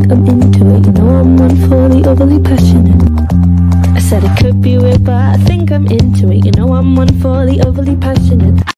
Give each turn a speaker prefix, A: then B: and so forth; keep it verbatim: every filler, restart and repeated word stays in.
A: think I'm into it. You know I'm one for the overly passionate. I said it could be weird, but I think I'm into it. You know I'm one for the overly passionate.